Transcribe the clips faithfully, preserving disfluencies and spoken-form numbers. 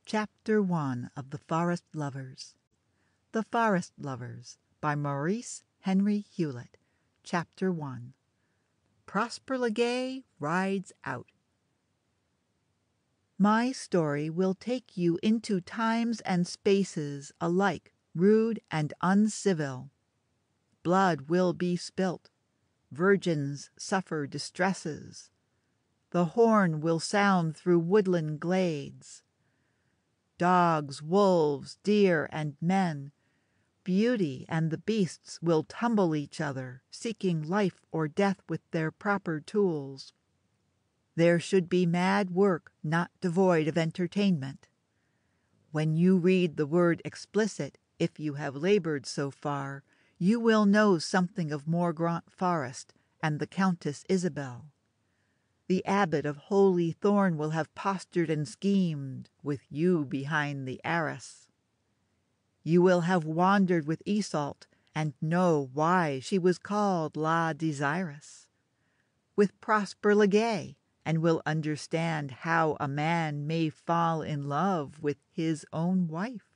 Chapter one of The Forest Lovers. The Forest Lovers by Maurice Henry Hewlett. Chapter one. Prosper le Gai Rides Out. My story will take you into times and spaces alike rude and uncivil. Blood will be spilt. Virgins suffer distresses. The horn will sound through woodland glades. Dogs, wolves, deer, and men, beauty and the beasts will tumble each other, seeking life or death with their proper tools. There should be mad work, not devoid of entertainment. When you read the word explicit, if you have labored so far, you will know something of Morgraunt Forest and the Countess Isabel. The Abbot of Holy Thorn will have postured and schemed, with you behind the arras. You will have wandered with Isoult, and know why she was called La Desirous. With Prosper le Gai, and will understand how a man may fall in love with his own wife.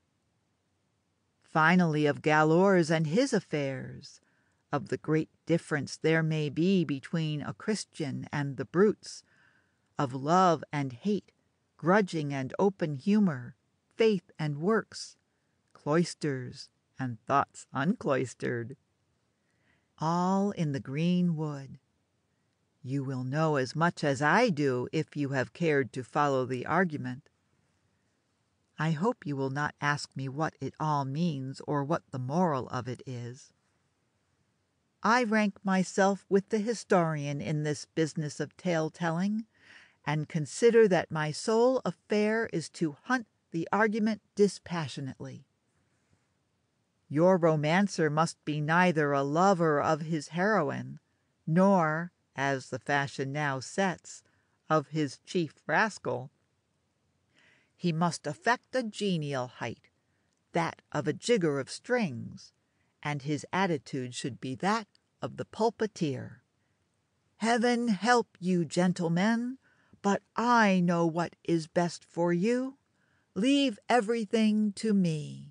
Finally, of Galors and his affairs, of the great difference there may be between a Christian and the brutes, of love and hate, grudging and open humour, faith and works, cloisters and thoughts uncloistered. All in the green wood. You will know as much as I do if you have cared to follow the argument. I hope you will not ask me what it all means or what the moral of it is. I rank myself with the historian in this business of tale-telling, and consider that my sole affair is to hunt the argument dispassionately. Your romancer must be neither a lover of his heroine, nor, as the fashion now sets, of his chief rascal. He must affect a genial height, that of a jigger of strings, and his attitude should be that of the pulpiteer. Heaven help you, gentlemen, but I know what is best for you. Leave everything to me.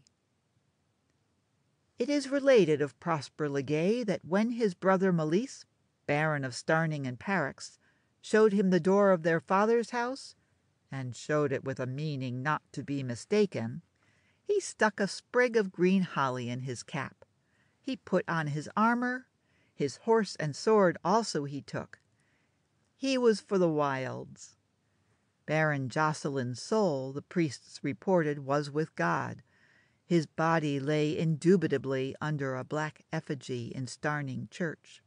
It is related of Prosper le Gai that when his brother Maurice, Baron of Starning and Parax, showed him the door of their father's house, and showed it with a meaning not to be mistaken, he stuck a sprig of green holly in his cap. He put on his armour, his horse and sword also he took. He was for the wilds. Baron Jocelyn's soul, the priests reported, was with God. His body lay indubitably under a black effigy in Starning Church.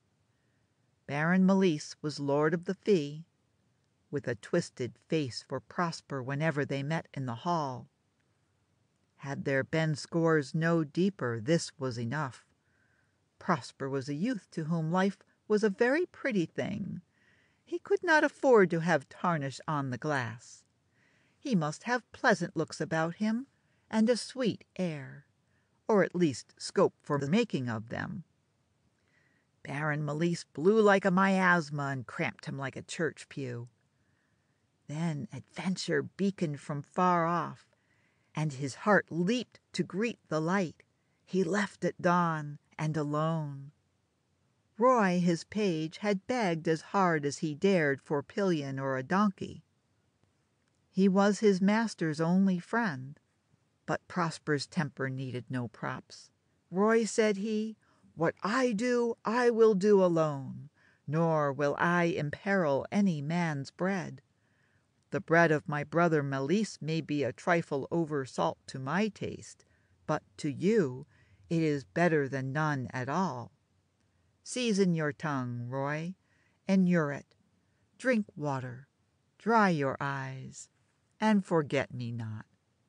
Baron Maurice was lord of the fee, with a twisted face for Prosper whenever they met in the hall. Had there been scores no deeper, this was enough. Prosper was a youth to whom life was a very pretty thing. He could not afford to have tarnish on the glass. He must have pleasant looks about him, and a sweet air, or at least scope for the making of them. Baron Maurice blew like a miasma and cramped him like a church pew. Then adventure beaconed from far off, and his heart leaped to greet the light. He left at dawn, and alone. Roy, his page, had begged as hard as he dared for pillion or a donkey. He was his master's only friend, but Prosper's temper needed no props. Roy, said he, what I do, I will do alone, nor will I imperil any man's bread. The bread of my brother Maurice may be a trifle over salt to my taste, but to you it is better than none at all. Season your tongue, Roy, inure it, drink water, dry your eyes, and forget me not.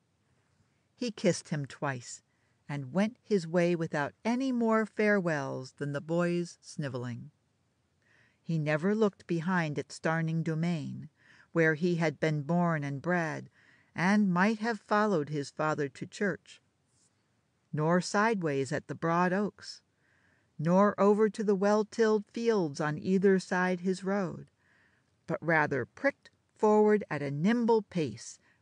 He kissed him twice, and went his way without any more farewells than the boy's snivelling. He never looked behind at Starning Domain, where he had been born and bred, and might have followed his father to church, nor sideways at the broad oaks, nor over to the well-tilled fields on either side his road, but rather pricked forward at a nimble pace,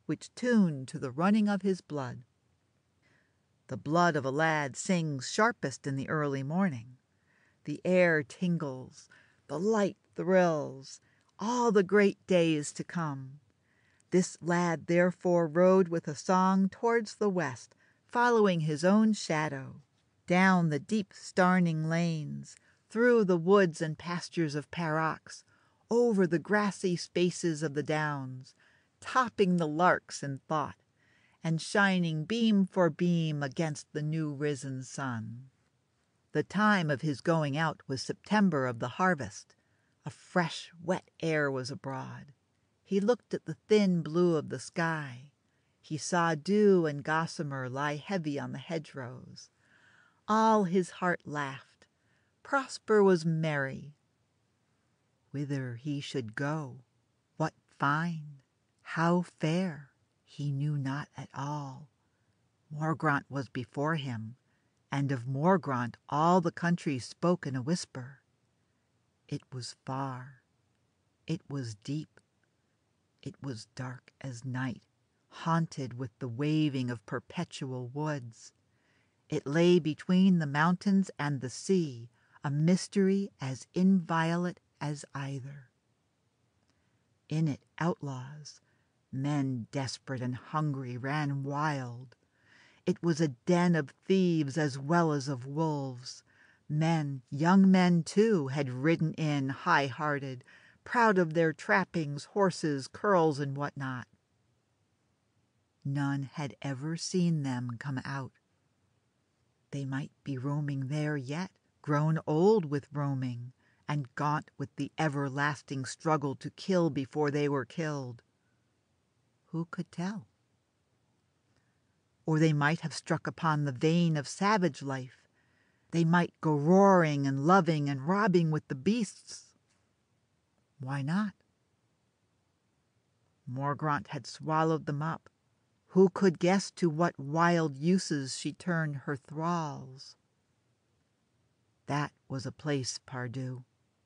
which tuned to the running of his blood. The blood of a lad sings sharpest in the early morning. The air tingles, the light thrills, all the great days to come. This lad therefore rode with a song towards the west, following his own shadow, down the deep starning lanes, through the woods and pastures of Parax, over the grassy spaces of the downs, topping the larks in thought, and shining beam for beam against the new risen sun. The time of his going out was September of the harvest. A fresh, wet air was abroad. He looked at the thin blue of the sky. He saw dew and gossamer lie heavy on the hedgerows. All his heart laughed. Prosper was merry. Whither he should go, what find, how fare, he knew not at all. Morgraunt was before him, and of Morgraunt all the country spoke in a whisper. It was far, it was deep, it was dark as night, haunted with the waving of perpetual woods. It lay between the mountains and the sea, a mystery as inviolate as either. In it outlaws, men desperate and hungry, ran wild. It was a den of thieves as well as of wolves. Men, young men too, had ridden in high-hearted, proud of their trappings, horses, curls, and what not. None had ever seen them come out. They might be roaming there yet, grown old with roaming, and gaunt with the everlasting struggle to kill before they were killed. Who could tell? Or they might have struck upon the vein of savage life. They might go roaring and loving and robbing with the beasts. Why not? Morgraunt had swallowed them up. Who could guess to what wild uses she turned her thralls? That was a place, pardieu.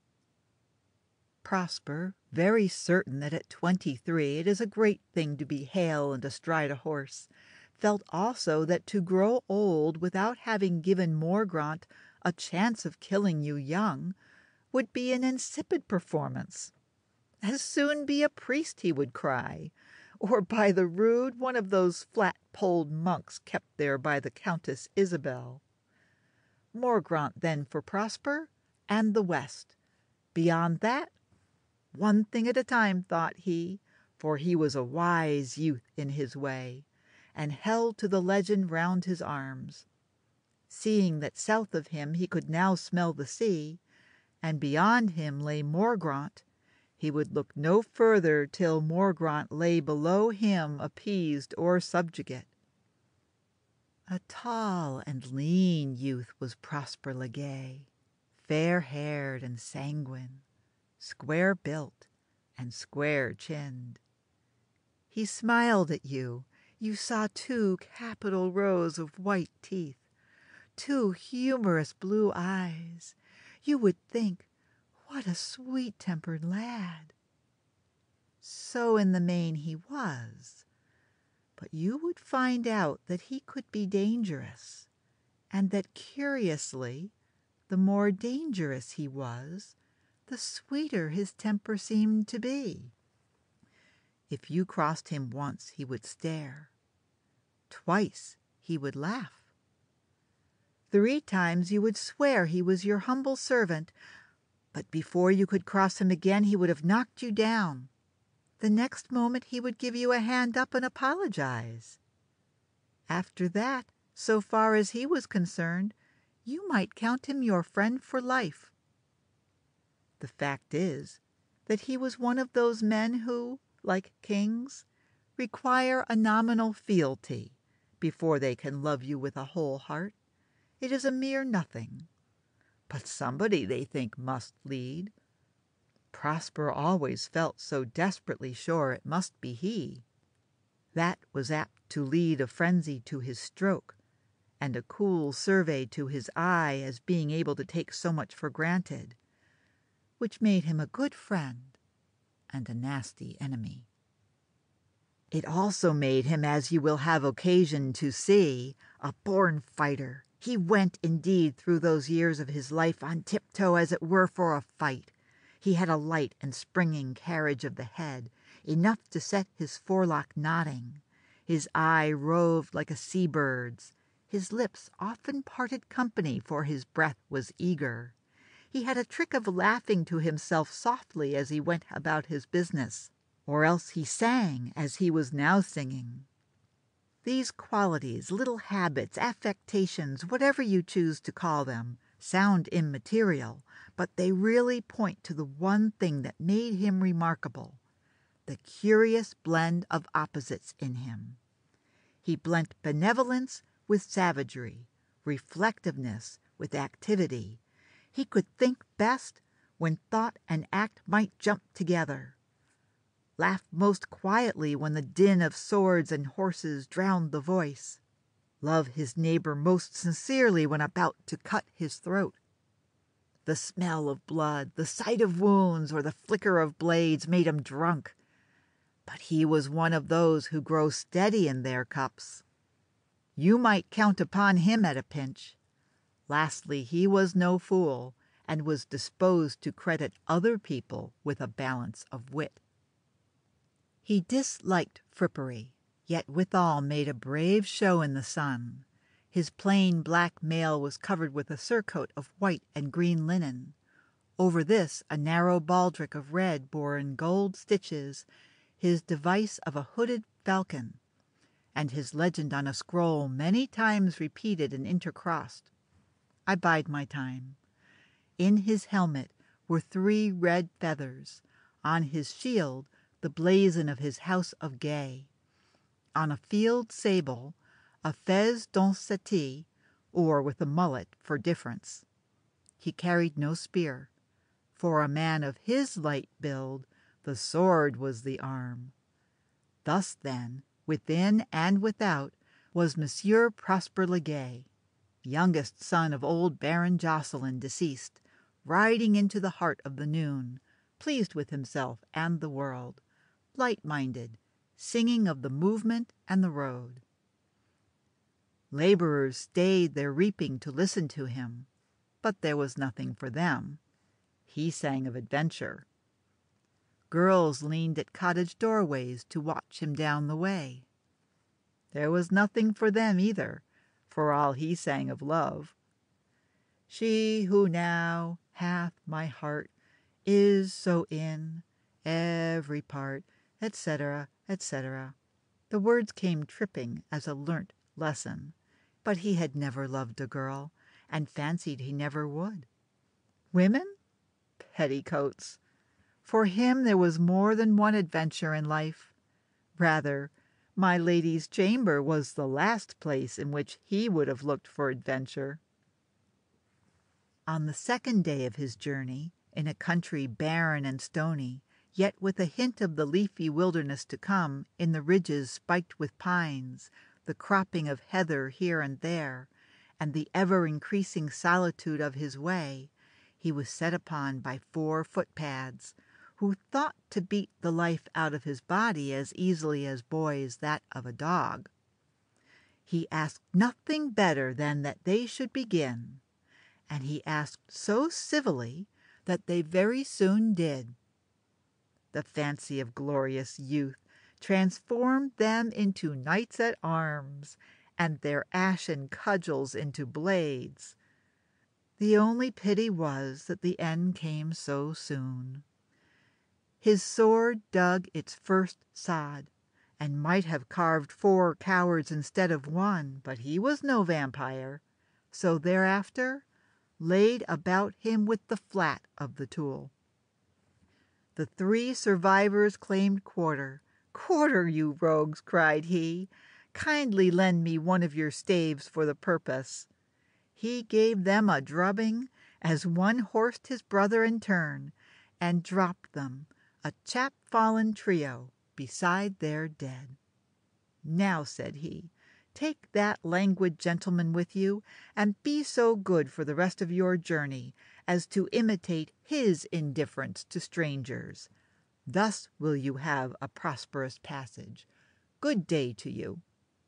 Prosper, very certain that at twenty-three it is a great thing to be hale and astride a horse, felt also that to grow old without having given Morgraunt a chance of killing you young would be an insipid performance. As soon be a priest, he would cry, or by the rood one of those flat-poled monks kept there by the Countess Isabel. Morgraunt then for Prosper and the West. Beyond that, one thing at a time, thought he, for he was a wise youth in his way, and held to the legend round his arms. Seeing that south of him he could now smell the sea, and beyond him lay Morgraunt, he would look no further till Morgraunt lay below him appeased or subjugate. A tall and lean youth was Prosper le Gai, fair-haired and sanguine, square-built and square-chinned. He smiled at you. You saw two capital rows of white teeth, two humorous blue eyes. You would think, what a sweet-tempered lad. So in the main he was, but you would find out that he could be dangerous, and that curiously, the more dangerous he was, the sweeter his temper seemed to be. If you crossed him once, he would stare. Twice he would laugh. Three times you would swear he was your humble servant, but before you could cross him again he would have knocked you down. The next moment he would give you a hand up and apologize. After that, so far as he was concerned, you might count him your friend for life. The fact is that he was one of those men who, like kings, require a nominal fealty before they can love you with a whole heart. It is a mere nothing. But somebody, they think, must lead. Prosper always felt so desperately sure it must be he. That was apt to lead a frenzy to his stroke, and a cool survey to his eye as being able to take so much for granted, which made him a good friend and a nasty enemy. It also made him, as you will have occasion to see, a born fighter. He went, indeed, through those years of his life on tiptoe, as it were, for a fight. He had a light and springing carriage of the head, enough to set his forelock nodding. His eye roved like a sea-bird's. His lips often parted company, for his breath was eager. He had a trick of laughing to himself softly as he went about his business, or else he sang as he was now singing. These qualities, little habits, affectations, whatever you choose to call them, sound immaterial, but they really point to the one thing that made him remarkable, the curious blend of opposites in him. He blent benevolence with savagery, reflectiveness with activity. He could think best when thought and act might jump together, laugh most quietly when the din of swords and horses drowned the voice, love his neighbor most sincerely when about to cut his throat. The smell of blood, the sight of wounds, or the flicker of blades made him drunk, but he was one of those who grow steady in their cups. You might count upon him at a pinch. Lastly, he was no fool, and was disposed to credit other people with a balance of wit. He disliked frippery, yet withal made a brave show in the sun. His plain black mail was covered with a surcoat of white and green linen. Over this a narrow baldric of red bore in gold stitches his device of a hooded falcon, and his legend on a scroll many times repeated and intercrossed. I bide my time. In his helmet were three red feathers, on his shield the blazon of his house of Gai, on a field sable a fez d'Ancetis, or with a mullet for difference. He carried no spear. For a man of his light build, the sword was the arm. Thus, then, within and without, was Monsieur Prosper le Gai, youngest son of old Baron Jocelyn, deceased, riding into the heart of the noon, pleased with himself and the world, light-minded, singing of the movement and the road. Laborers stayed their reaping to listen to him, but there was nothing for them. He sang of adventure. Girls leaned at cottage doorways to watch him down the way. There was nothing for them either, for all he sang of love. She who now hath my heart is so in every part, et cetera, et cetera. The words came tripping as a learnt lesson, but he had never loved a girl, and fancied he never would. Women? Petticoats. For him there was more than one adventure in life. Rather, my lady's chamber was the last place in which he would have looked for adventure. On the second day of his journey, in a country barren and stony, yet with a hint of the leafy wilderness to come, in the ridges spiked with pines, the cropping of heather here and there, and the ever-increasing solitude of his way, he was set upon by four footpads, who thought to beat the life out of his body as easily as boys that of a dog. He asked nothing better than that they should begin, and he asked so civilly that they very soon did. The fancy of glorious youth transformed them into knights at arms, and their ashen cudgels into blades. The only pity was that the end came so soon. His sword dug its first sod, and might have carved four cowards instead of one, but he was no vampire, so thereafter laid about him with the flat of the tool. The three survivors claimed quarter. "Quarter, you rogues," cried he. "Kindly lend me one of your staves for the purpose." He gave them a drubbing, as one horsed his brother in turn, and dropped them, a chap-fallen trio, beside their dead. "Now," said he, "take that languid gentleman with you, and be so good for the rest of your journey as to imitate his indifference to strangers. Thus will you have a prosperous passage. Good day to you."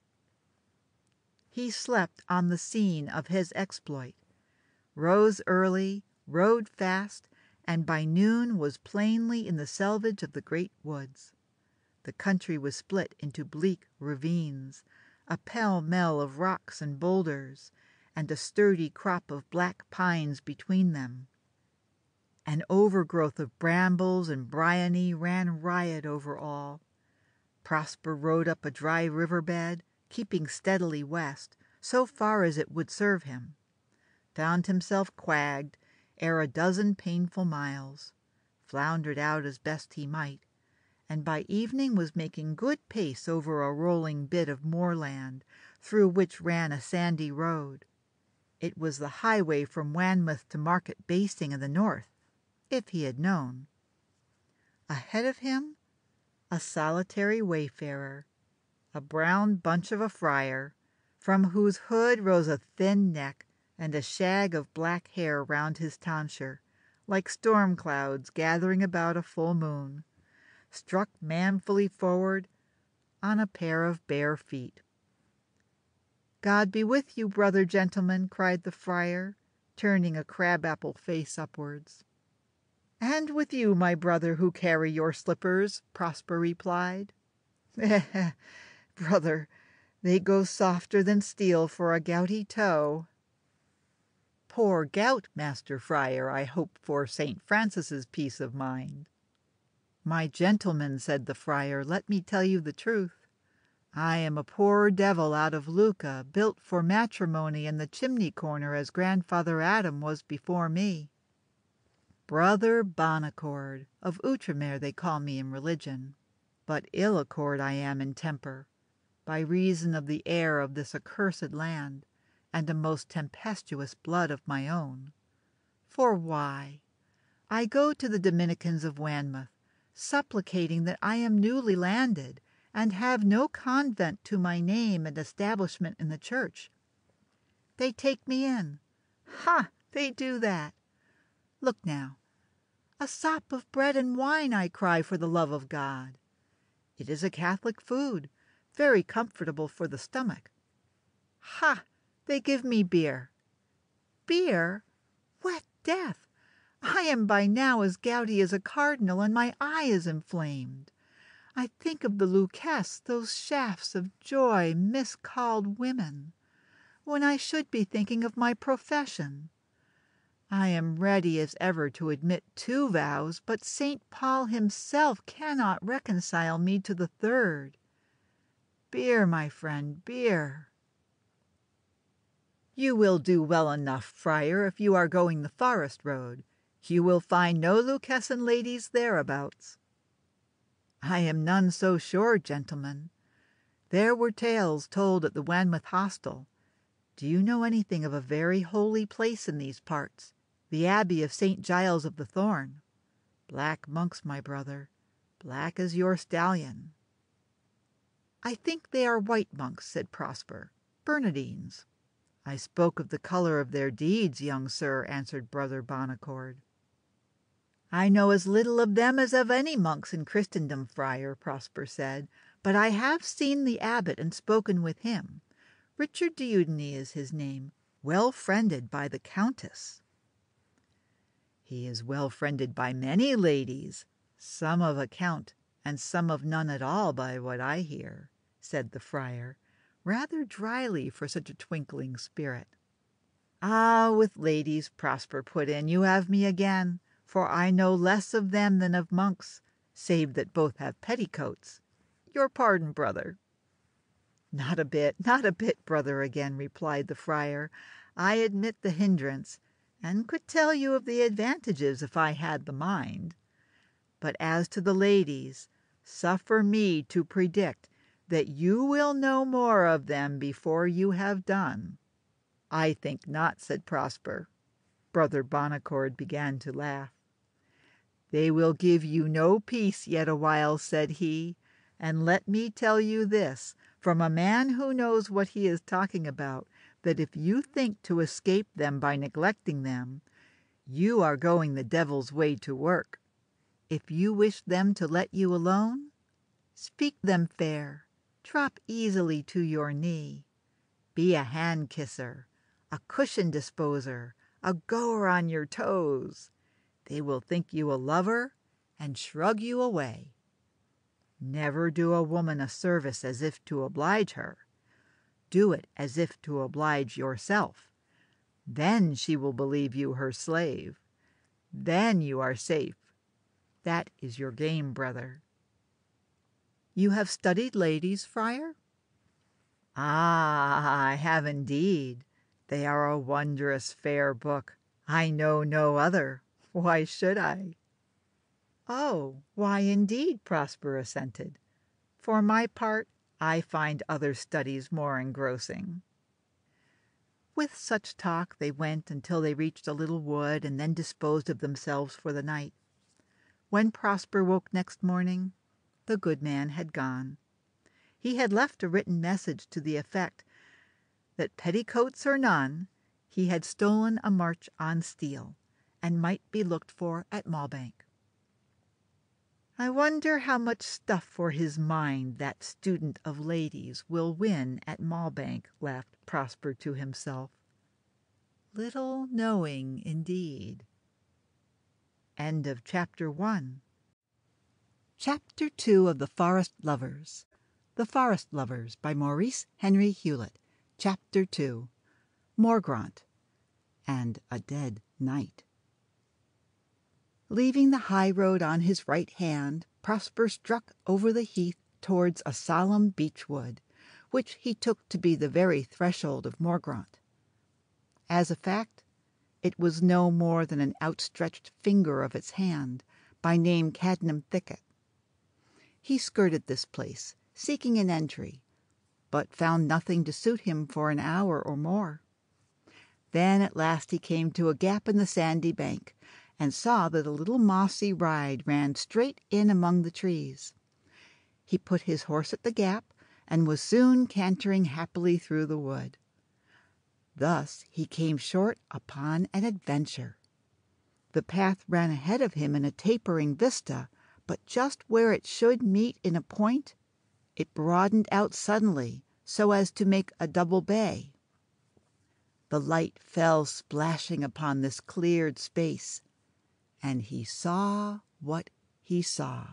He slept on the scene of his exploit, rose early, rode fast, and by noon was plainly in the selvage of the great woods. The country was split into bleak ravines, a pell-mell of rocks and boulders, and a sturdy crop of black pines between them. An overgrowth of brambles and bryony ran riot over all. Prosper rode up a dry river bed, keeping steadily west, so far as it would serve him, found himself quagged ere a dozen painful miles, floundered out as best he might, and by evening was making good pace over a rolling bit of moorland through which ran a sandy road. It was the highway from Weymouth to Market Basing in the north, if he had known. Ahead of him, a solitary wayfarer, a brown bunch of a friar, from whose hood rose a thin neck and a shag of black hair round his tonsure, like storm clouds gathering about a full moon, struck manfully forward on a pair of bare feet. "God be with you, brother gentleman," cried the friar, turning a crab-apple face upwards. "And with you, my brother, who carry your slippers," Prosper replied. "Eh, brother, they go softer than steel for a gouty toe." "Poor gout, Master Friar, I hope for Saint Francis's peace of mind." "My gentleman," said the friar, "let me tell you the truth. I am a poor devil out of Lucca, built for matrimony in the chimney corner as Grandfather Adam was before me. Brother Bonaccord, of Outremer they call me in religion, but ill accord I am in temper, by reason of the air of this accursed land, and a most tempestuous blood of my own. For why? I go to the Dominicans of Weymouth, supplicating that I am newly landed, and have no convent to my name and establishment in the church. They take me in. Ha! They do that. Look now. A sop of bread and wine, I cry, for the love of God. It is a Catholic food, very comfortable for the stomach. Ha! They give me beer. Beer? Wet death! I am by now as gouty as a cardinal, and my eye is inflamed. I think of the Lucchese, those shafts of joy miscalled women, when I should be thinking of my profession. I am ready as ever to admit two vows, but Saint Paul himself cannot reconcile me to the third. Beer, my friend, beer." "You will do well enough, friar, if you are going the forest road. You will find no Lucchesan ladies thereabouts." "I am none so sure, gentlemen. There were tales told at the Weymouth hostel. Do you know anything of a very holy place in these parts, the Abbey of Saint Giles of the Thorn? Black monks, my brother, black as your stallion." "I think they are white monks," said Prosper, "Bernardines." "I spoke of the colour of their deeds, young sir," answered Brother Bonaccord. "I know as little of them as of any monks in Christendom, friar," Prosper said, "but I have seen the abbot and spoken with him. Richard Dieudonné is his name, well friended by the Countess." "He is well friended by many ladies, some of account and some of none at all, by what I hear," said the friar, rather dryly for such a twinkling spirit. "Ah, with ladies," Prosper put in, "you have me again, for I know less of them than of monks, save that both have petticoats. Your pardon, brother." "Not a bit, not a bit, brother," again replied the friar. "I admit the hindrance, and could tell you of the advantages if I had the mind. But as to the ladies, suffer me to predict that you will know more of them before you have done." "I think not," said Prosper. Brother Bonaccord began to laugh. "They will give you no peace yet awhile," said he, "and let me tell you this, from a man who knows what he is talking about, that if you think to escape them by neglecting them, you are going the devil's way to work. If you wish them to let you alone, speak them fair, drop easily to your knee. Be a hand-kisser, a cushion-disposer, a goer on your toes. They will think you a lover and shrug you away. Never do a woman a service as if to oblige her. Do it as if to oblige yourself. Then she will believe you her slave. Then you are safe. That is your game, brother. You have studied ladies, friar? Ah, I have indeed. They are a wondrous fair book. I know no other. Why should I? Oh, why indeed, Prosper assented. For my part, I find other studies more engrossing. With such talk they went until they reached a little wood and then disposed of themselves for the night. When Prosper woke next morning, the good man had gone. He had left a written message to the effect that, petticoats or none, he had stolen a march on steel, and might be looked for at Malbank. I wonder how much stuff for his mind that student of ladies will win at Malbank, laughed Prosper to himself. Little knowing, indeed. End of chapter one. Chapter two of The Forest Lovers. The Forest Lovers by Maurice Henry Hewlett. Chapter two. Morgraunt and a Dead Knight. Leaving the high road on his right hand, Prosper struck over the heath towards a solemn beech wood, which he took to be the very threshold of Morgraunt. As a fact, it was no more than an outstretched finger of its hand, by name Cadnam Thicket. He skirted this place, seeking an entry, but found nothing to suit him for an hour or more. Then at last he came to a gap in the sandy bank, and saw that a little mossy ride ran straight in among the trees. He put his horse at the gap, and was soon cantering happily through the wood. Thus he came short upon an adventure. The path ran ahead of him in a tapering vista, but just where it should meet in a point, it broadened out suddenly so as to make a double bay. The light fell splashing upon this cleared space, and he saw what he saw.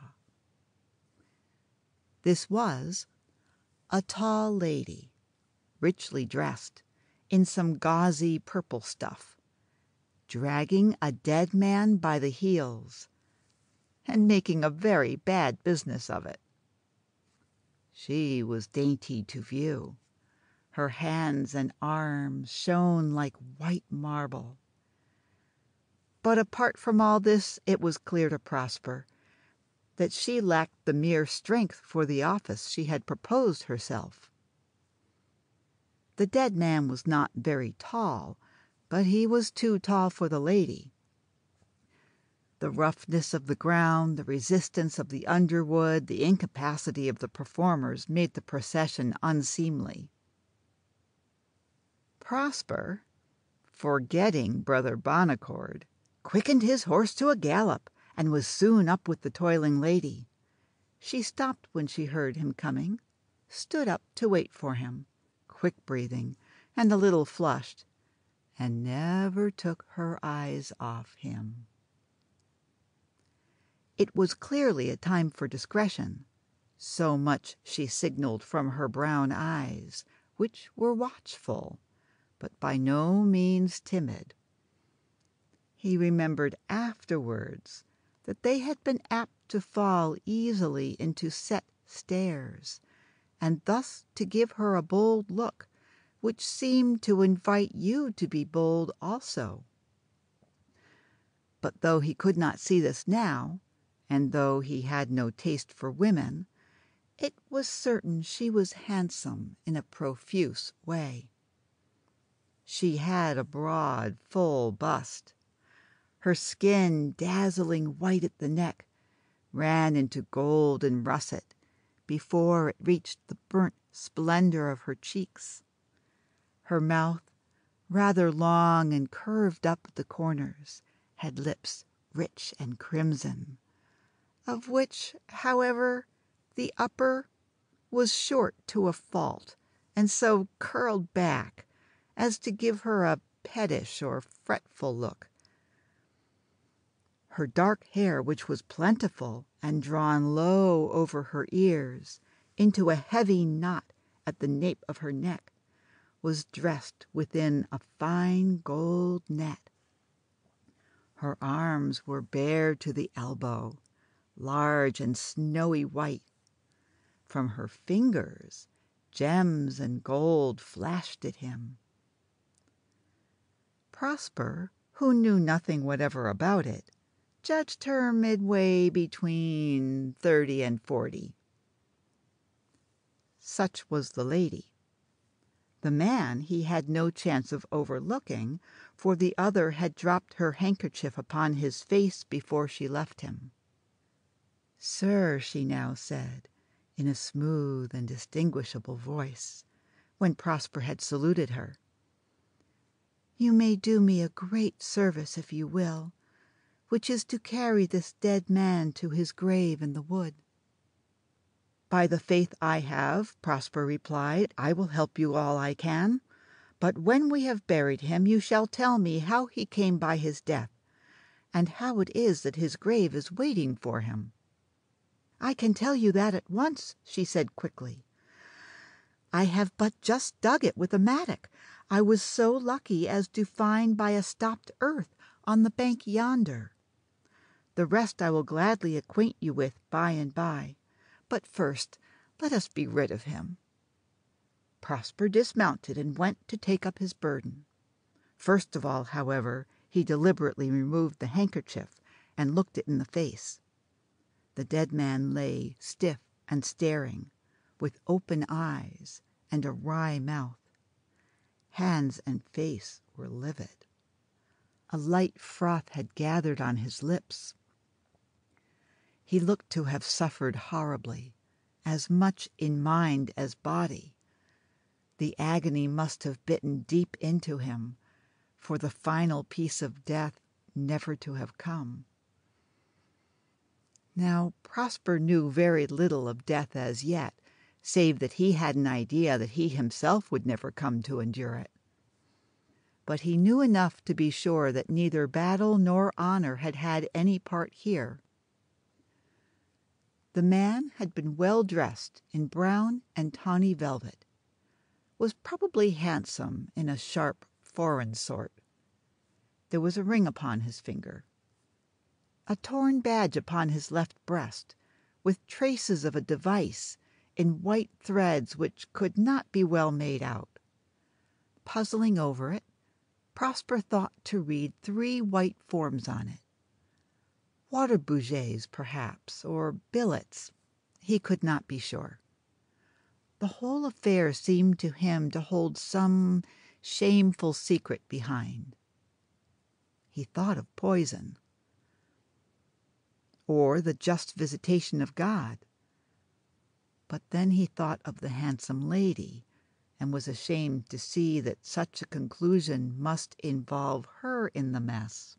This was a tall lady, richly dressed in some gauzy purple stuff, dragging a dead man by the heels, and making a very bad business of it. She was dainty to view. Her hands and arms shone like white marble. But apart from all this, it was clear to Prosper that she lacked the mere strength for the office she had proposed herself. The dead man was not very tall, but he was too tall for the lady. The roughness of the ground, the resistance of the underwood, the incapacity of the performers made the procession unseemly. Prosper, forgetting Brother Bonaccord, quickened his horse to a gallop, and was soon up with the toiling lady. She stopped when she heard him coming, stood up to wait for him, quick-breathing and a little flushed, and never took her eyes off him. It was clearly a time for discretion, so much she signaled from her brown eyes, which were watchful, but by no means timid. He remembered afterwards that they had been apt to fall easily into set stares, and thus to give her a bold look, which seemed to invite you to be bold also. But though he could not see this now, and though he had no taste for women, it was certain she was handsome in a profuse way. She had a broad, full bust. Her skin, dazzling white at the neck, ran into gold and russet before it reached the burnt splendor of her cheeks. Her mouth, rather long and curved up at the corners, had lips rich and crimson, of which, however, the upper was short to a fault, and so curled back as to give her a pettish or fretful look. Her dark hair, which was plentiful and drawn low over her ears into a heavy knot at the nape of her neck, was dressed within a fine gold net. Her arms were bare to the elbow, large and snowy white. From her fingers gems and gold flashed at him. Prosper, who knew nothing whatever about it, judged her midway between thirty and forty. Such was the lady. The man he had no chance of overlooking, for the other had dropped her handkerchief upon his face before she left him. "Sir," she now said, in a smooth and distinguishable voice, when Prosper had saluted her, "you may do me a great service if you will, which is to carry this dead man to his grave in the wood." "By the faith I have," Prosper replied, "I will help you all I can. But when we have buried him, you shall tell me how he came by his death, and how it is that his grave is waiting for him." "I can tell you that at once," she said quickly. "I have but just dug it with a mattock. I was so lucky as to find by a stopped earth on the bank yonder. The rest I will gladly acquaint you with by and by. But first let us be rid of him." Prosper dismounted and went to take up his burden. First of all, however, he deliberately removed the handkerchief and looked it in the face. The dead man lay stiff and staring, with open eyes and a wry mouth. Hands and face were livid. A light froth had gathered on his lips. He looked to have suffered horribly, as much in mind as body. The agony must have bitten deep into him, for the final piece of death never to have come. Now Prosper knew very little of death as yet, save that he had an idea that he himself would never come to endure it. But he knew enough to be sure that neither battle nor honor had had any part here. The man had been well dressed in brown and tawny velvet, was probably handsome in a sharp foreign sort. There was a ring upon his finger, a torn badge upon his left breast, with traces of a device in white threads which could not be well made out. Puzzling over it, Prosper thought to read three white forms on it. Water bougies, perhaps, or billets. He could not be sure. The whole affair seemed to him to hold some shameful secret behind. He thought of poison, or the just visitation of God. But then he thought of the handsome lady, and was ashamed to see that such a conclusion must involve her in the mess.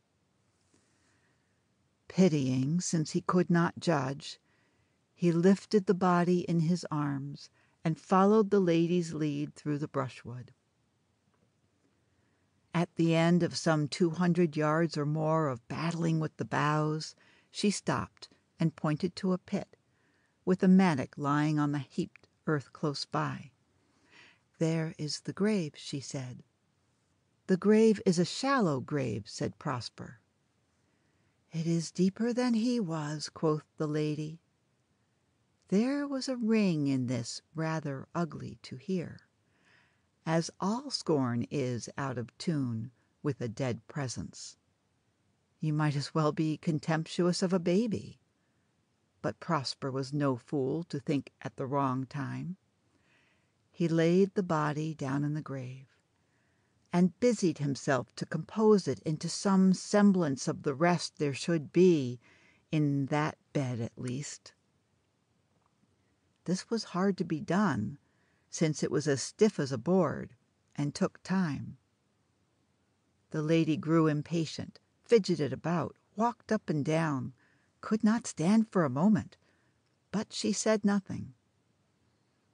Pitying, since he could not judge, he lifted the body in his arms and followed the lady's lead through the brushwood. At the end of some two hundred yards or more of battling with the boughs, she stopped and pointed to a pit, with a mattock lying on the heaped earth close by. "There is the grave," she said. "The grave is a shallow grave," said Prosper. "It is deeper than he was," quoth the lady. There was a ring in this rather ugly to hear, as all scorn is out of tune with a dead presence. You might as well be contemptuous of a baby. But Prosper was no fool to think at the wrong time. He laid the body down in the grave, and busied himself to compose it into some semblance of the rest there should be in that bed at least. This was hard to be done, since it was as stiff as a board, and took time. The lady grew impatient, fidgeted about, walked up and down, could not stand for a moment, but she said nothing.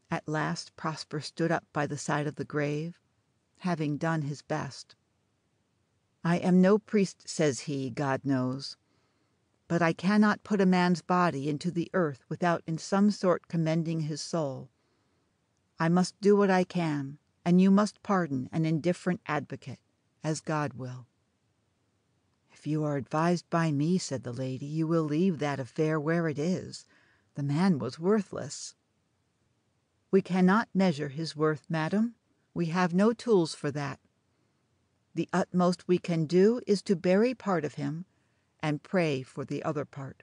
At last Prosper stood up by the side of the grave, having done his best. "I am no priest," says he, God knows, "but I cannot put a man's body into the earth without in some sort commending his soul. I must do what I can, and you must pardon an indifferent advocate, as God will." "If you are advised by me," said the lady, "you will leave that affair where it is. The man was worthless." "We cannot measure his worth, madam. We have no tools for that. The utmost we can do is to bury part of him and pray for the other part."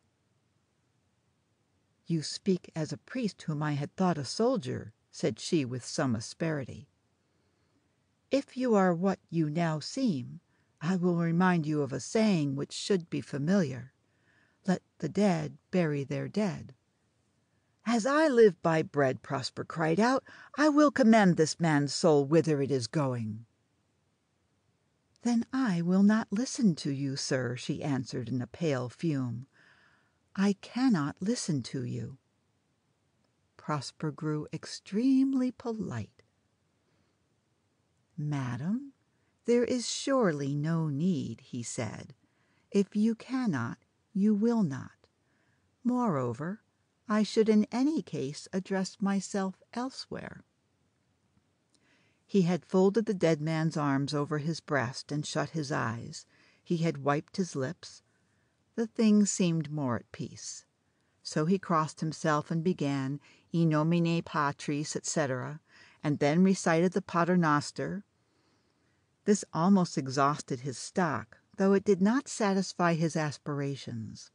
"You speak as a priest whom I had thought a soldier," said she with some asperity. "If you are what you now seem, I will remind you of a saying which should be familiar. Let the dead bury their dead." "As I live by bread," Prosper cried out, "I will commend this man's soul whither it is going." "Then I will not listen to you, sir," she answered in a pale fume. "I cannot listen to you." Prosper grew extremely polite. "Madam, there is surely no need," he said. "If you cannot, you will not. Moreover, I should in any case address myself elsewhere." He had folded the dead man's arms over his breast and shut his eyes. He had wiped his lips. The thing seemed more at peace. So he crossed himself and began In nomine Patris, et cetera, and then recited the Pater Noster. This almost exhausted his stock, though it did not satisfy his aspirations.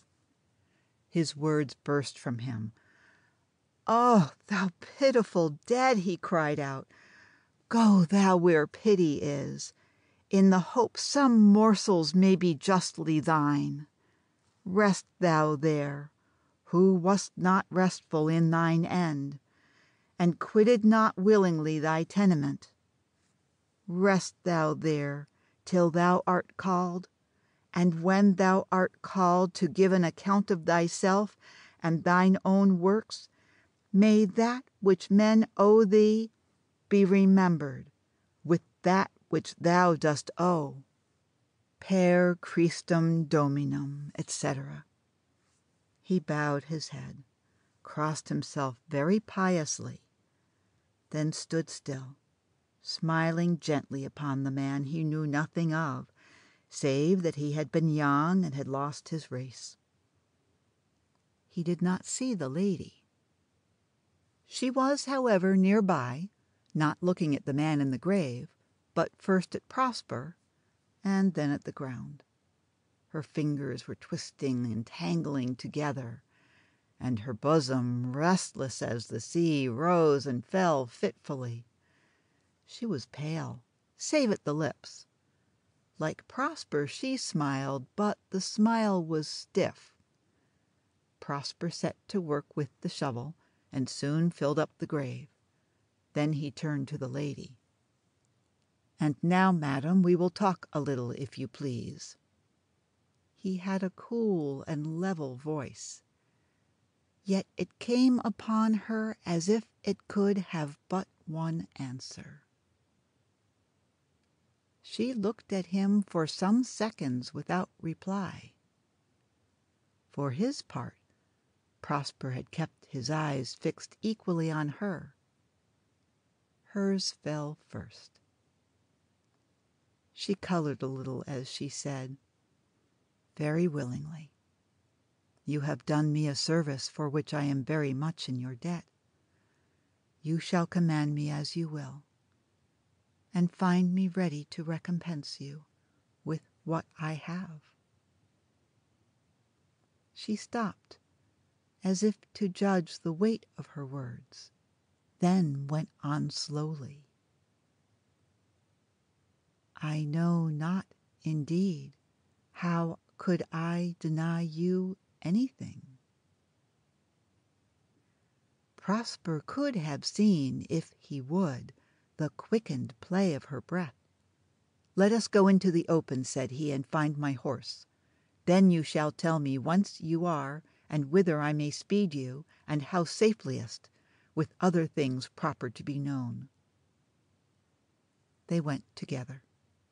His words burst from him. "Oh, thou pitiful dead!" he cried out. "Go thou where pity is, in the hope some morsels may be justly thine. Rest thou there, who wast not restful in thine end, and quitted not willingly thy tenement. Rest thou there till thou art called, and when thou art called to give an account of thyself and thine own works, may that which men owe thee be remembered with that which thou dost owe. Per Christum Dominum," et cetera. He bowed his head, crossed himself very piously, then stood still, smiling gently upon the man he knew nothing of, save that he had been young and had lost his race. He did not see the lady. She was, however, near by, not looking at the man in the grave, but first at Prosper and then at the ground. Her fingers were twisting and tangling together, and her bosom restless as the sea rose and fell fitfully. She was pale, save at the lips. Like Prosper, she smiled, but the smile was stiff. Prosper set to work with the shovel and soon filled up the grave. Then he turned to the lady. "And now, madam, we will talk a little, if you please." He had a cool and level voice, yet it came upon her as if it could have but one answer. She looked at him for some seconds without reply. For his part, Prosper had kept his eyes fixed equally on her. Hers fell first. She colored a little as she said, "Very willingly. You have done me a service for which I am very much in your debt. You shall command me as you will, and find me ready to recompense you with what I have." She stopped, as if to judge the weight of her words, then went on slowly. "I know not, indeed, how could I deny you anything." Prosper could have seen, if he would, the quickened play of her breath. "Let us go into the open," said he, "and find my horse. Then you shall tell me whence you are, and whither I may speed you, and how safeliest, with other things proper to be known. They went together.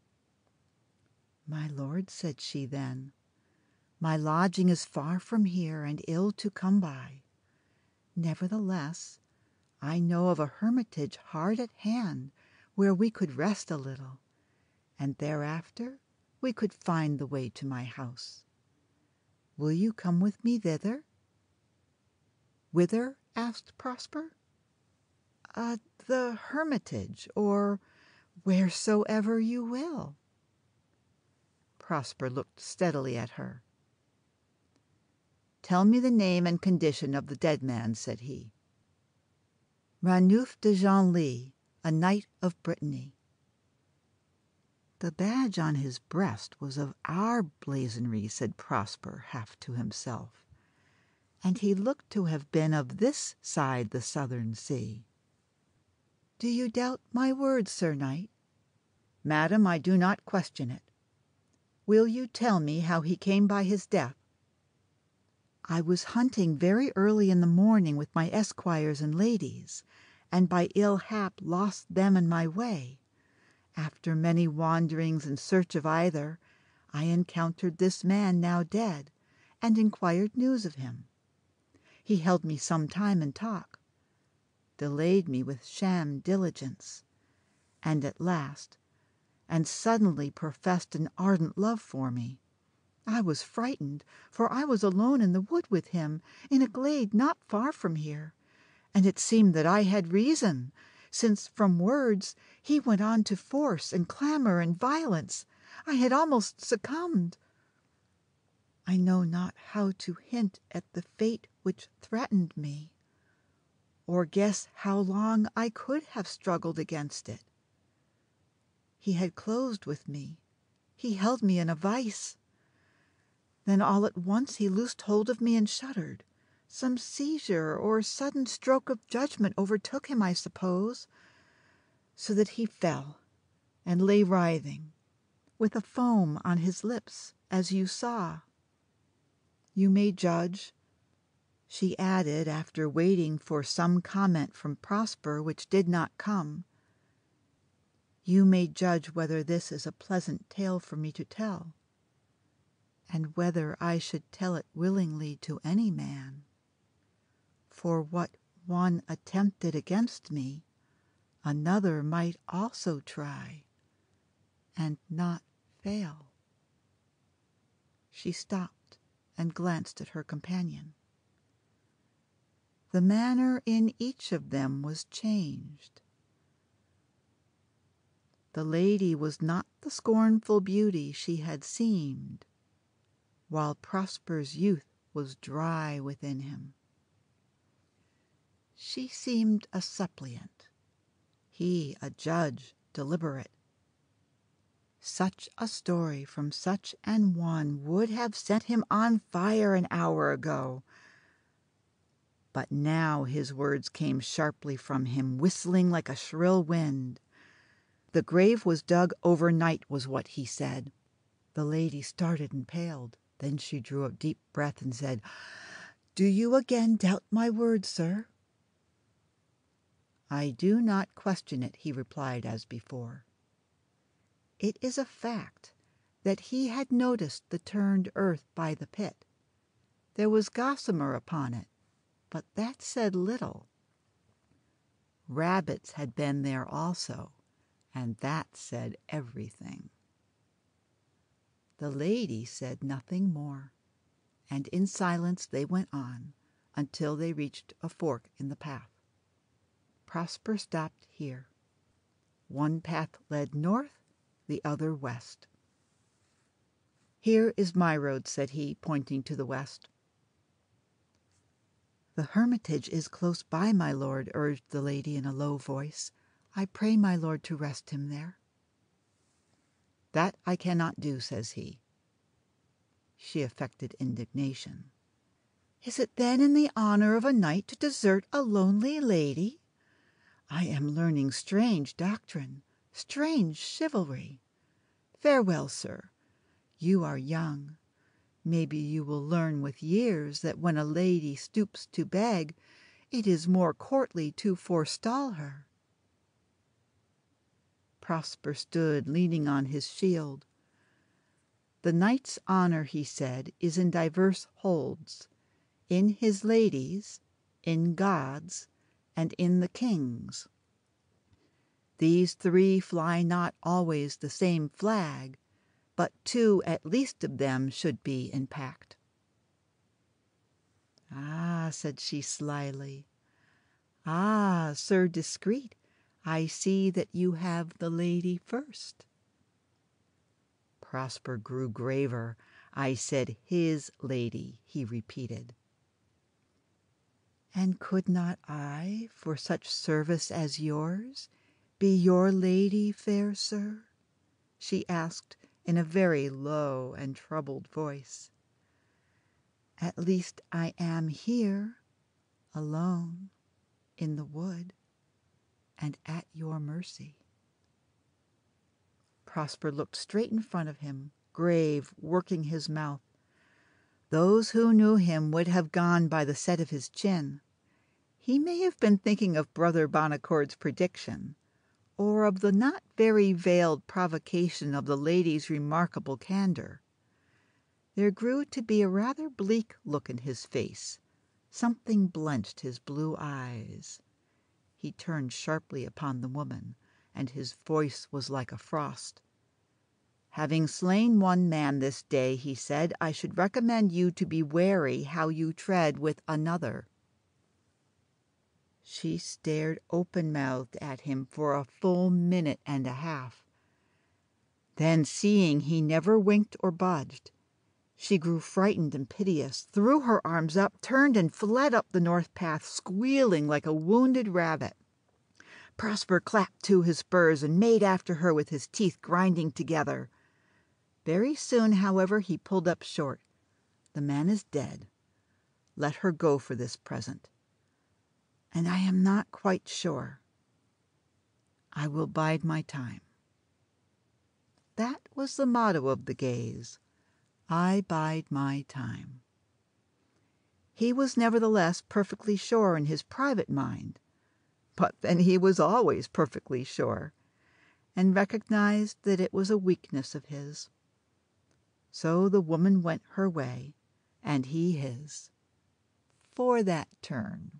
"My lord," said she then, "my lodging is far from here and ill to come by. Nevertheless, I know of a hermitage hard at hand where we could rest a little, and thereafter we could find the way to my house. Will you come with me thither?" "Whither?" asked Prosper. Uh, the hermitage, or wheresoever you will." Prosper looked steadily at her. "Tell me the name and condition of the dead man," said he. "Ranulph de Genlis, a knight of Brittney." "The badge on his breast was of our blazonry," said Prosper, half to himself, "and he looked to have been of this side the southern sea. Do you doubt my word, Sir Knight?" "Madam, I do not question it. Will you tell me how he came by his death?" "I was hunting very early in the morning with my esquires and ladies, and by ill hap lost them in my way. After many wanderings in search of either, I encountered this man now dead, and inquired news of him. He held me some time in talk, delayed me with sham diligence, and at last, and suddenly professed an ardent love for me. I was frightened, for I was alone in the wood with him, in a glade not far from here, and it seemed that I had reason, since from words he went on to force and clamour and violence. I had almost succumbed. I know not how to hint at the fate which threatened me, or guess how long I could have struggled against it. He had closed with me, he held me in a vice. Then all at once he loosed hold of me and shuddered. Some seizure or sudden stroke of judgment overtook him, I suppose, so that he fell and lay writhing, with a foam on his lips, as you saw. You may judge," she added, after waiting for some comment from Prosper which did not come, "you may judge whether this is a pleasant tale for me to tell, and whether I should tell it willingly to any man. For what one attempted against me, another might also try, and not fail." She stopped and glanced at her companion. The manner in each of them was changed. The lady was not the scornful beauty she had seemed, while Prosper's youth was dry within him. She seemed a suppliant, he a judge deliberate. Such a story from such an one would have set him on fire an hour ago. But now his words came sharply from him, whistling like a shrill wind. The grave was dug overnight, was what he said. The lady started and paled. Then she drew a deep breath and said, "Do you again doubt my word, sir?" "I do not question it," he replied as before. It is a fact that he had noticed the turned earth by the pit. There was gossamer upon it, but that said little. Rabbits had been there also, and that said everything. The lady said nothing more, and in silence they went on until they reached a fork in the path. Prosper stopped here. One path led north, the other west. "Here is my road," said he, pointing to the west. "The hermitage is close by, my lord," urged the lady in a low voice. "I pray my lord to rest him there." "That I cannot do," says he. She affected indignation. "Is it then in the honour of a knight to desert a lonely lady? I am learning strange doctrine, strange chivalry. Farewell, sir. You are young. Maybe you will learn with years that when a lady stoops to beg, It is more courtly to forestall her." Prosper stood leaning on his shield. "The knight's honour," he said, "is in diverse holds, in his ladies, in God's, and in the king's. These three fly not always the same flag, but two at least of them should be in pact." "Ah," said she slyly, "ah, Sir Discreet, I see that you have the lady first." Prosper grew graver. "I said his lady," he repeated. "And could not I, for such service as yours, be your lady, fair sir?" she asked in a very low and troubled voice. "At least I am here, alone, in the wood, and at your mercy." Prosper looked straight in front of him, grave, working his mouth. Those who knew him would have gone by the set of his chin. He may have been thinking of Brother Bonacord's prediction, or of the not very veiled provocation of the lady's remarkable candour. There grew to be a rather bleak look in his face. Something blenched his blue eyes. He turned sharply upon the woman, and his voice was like a frost. "Having slain one man this day," he said, "I should recommend you to be wary how you tread with another." She stared open-mouthed at him for a full minute and a half. Then, seeing he never winked or budged, she grew frightened and piteous, threw her arms up, turned and fled up the north path, squealing like a wounded rabbit. Prosper clapped to his spurs and made after her with his teeth grinding together. Very soon, however, he pulled up short. "The man is dead. Let her go for this present. And I am not quite sure. I will bide my time." That was the motto of the Gays. I bide my time. He was nevertheless perfectly sure in his private mind, but then he was always perfectly sure, and recognized that it was a weakness of his. So the woman went her way, and he his, for that turn.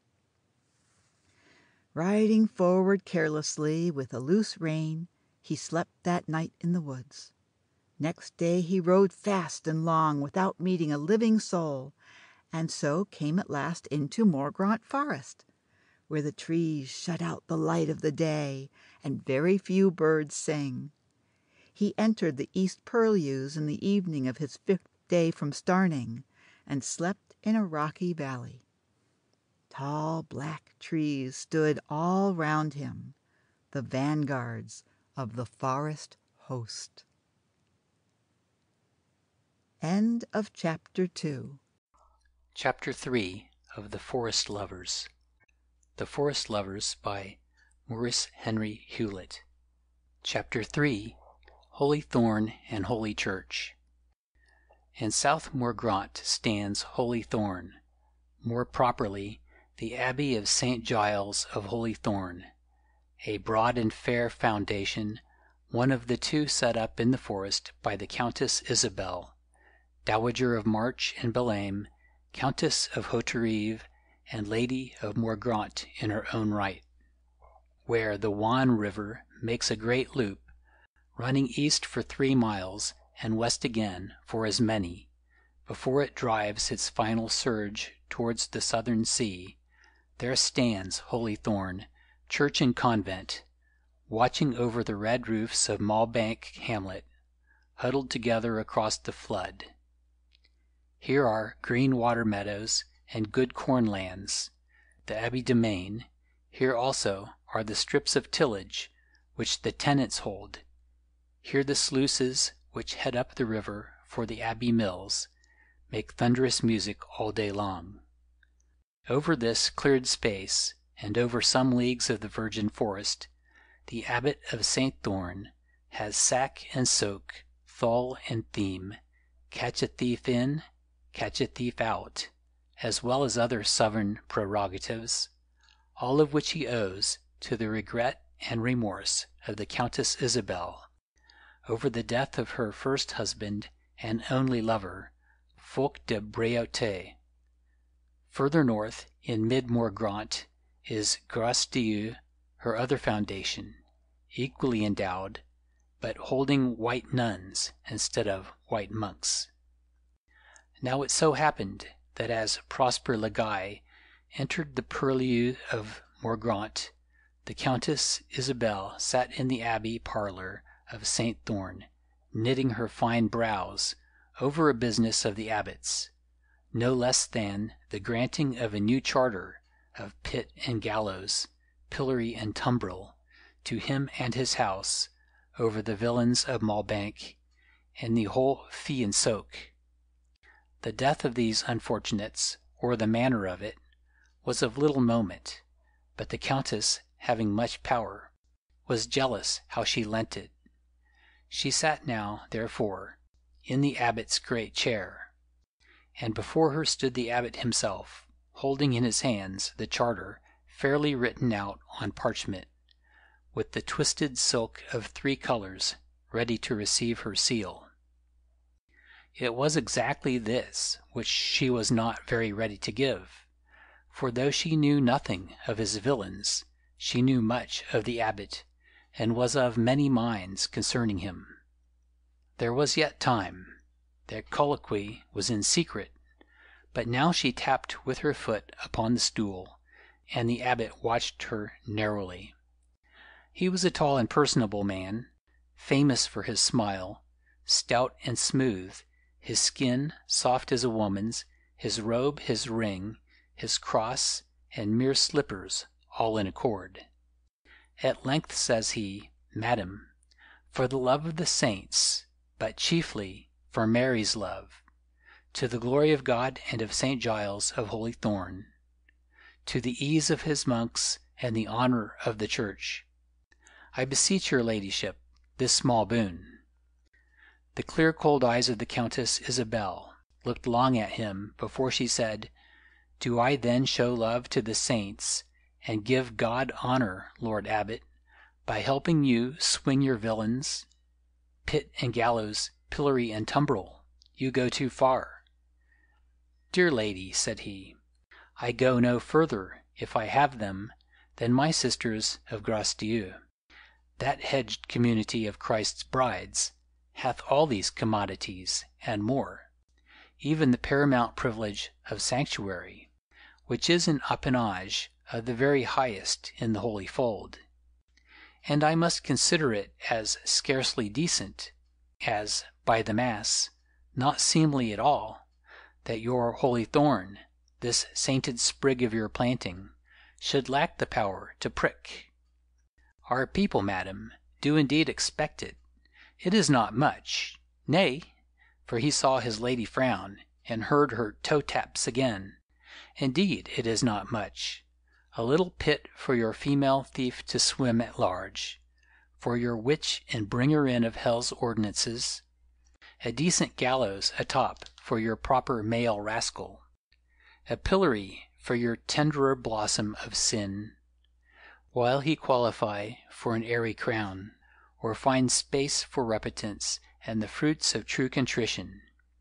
Riding forward carelessly with a loose rein, he slept that night in the woods. Next day he rode fast and long without meeting a living soul, and so came at last into Morgraunt Forest, where the trees shut out the light of the day, and very few birds sing. He entered the east purlieus in the evening of his fifth day from starting, and slept in a rocky valley. Tall black trees stood all round him, the vanguards of the forest host. End of chapter two. Chapter three of The Forest Lovers. The Forest Lovers by Maurice Henry Hewlett. Chapter three. Holy Thorn and Holy Church. In South Morgraunt stands Holy Thorn, more properly the Abbey of Saint Giles of Holy Thorn, a broad and fair foundation, one of the two set up in the forest by the Countess Isabel, Dowager of March and Belame, Countess of Hauterive, and Lady of Morgraunt in her own right, where the Wan River makes a great loop, running east for three miles and west again for as many, before it drives its final surge towards the southern sea. There stands Holy Thorn, church and convent, watching over the red roofs of Mallbank hamlet, huddled together across the flood. Here are green water meadows and good corn lands, the abbey domain. Here also are the strips of tillage which the tenants hold. Here the sluices which head up the river for the abbey mills make thunderous music all day long. Over this cleared space, and over some leagues of the virgin forest, the Abbot of Saint Thorn has sack and soak, thall and theme, catch a thief in, catch a thief out, as well as other sovereign prerogatives, all of which he owes to the regret and remorse of the Countess Isabel over the death of her first husband and only lover, Fouque de Bréauté. Further north, in mid-Morgraunt, is Grâce-Dieu, her other foundation, equally endowed, but holding white nuns instead of white monks. Now it so happened that as Prosper le Gai entered the purlieu of Morgraunt, the Countess Isabel sat in the abbey parlour of Saint Thorn, knitting her fine brows over a business of the abbot's, no less than the granting of a new charter of pit and gallows, pillory and tumbrel, to him and his house, over the villains of Malbank and the whole fee and soak. The death of these unfortunates, or the manner of it, was of little moment, but the Countess, having much power, was jealous how she lent it. She sat now, therefore, in the abbot's great chair, and before her stood the abbot himself, holding in his hands the charter fairly written out on parchment, with the twisted silk of three colours ready to receive her seal. It was exactly this which she was not very ready to give, for though she knew nothing of his villains, she knew much of the abbot, and was of many minds concerning him. There was yet time. Their colloquy was in secret, but now she tapped with her foot upon the stool, and the abbot watched her narrowly. He was a tall and personable man, famous for his smile, stout and smooth, his skin soft as a woman's, his robe, his ring, his cross, and mere slippers, all in accord. At length says he, Madam, for the love of the saints, but chiefly for Mary's love, to the glory of God and of Saint Giles of Holy Thorn, to the ease of his monks and the honour of the Church, I beseech your ladyship this small boon. The clear cold eyes of the Countess Isabel looked long at him before she said, Do I then show love to the saints, and give God honour, Lord Abbot, by helping you swing your villains? Pit and gallows, pillory and tumbrel, you go too far. Dear lady, said he, I go no further, if I have them, than my sisters of Grâce-Dieu. That hedged community of Christ's brides hath all these commodities, and more, even the paramount privilege of sanctuary, which is an appanage of the very highest in the holy fold. And I must consider it as scarcely decent, as, by the Mass, not seemly at all, that your holy thorn, this sainted sprig of your planting, should lack the power to prick. Our people, madam, do indeed expect it. It is not much, nay, for he saw his lady frown, and heard her toe-taps again. Indeed, it is not much. A little pit for your female thief to swim at large, for your witch and bringer in of hell's ordinances, a decent gallows atop for your proper male rascal, a pillory for your tenderer blossom of sin, while he qualify for an airy crown, or find space for repentance and the fruits of true contrition.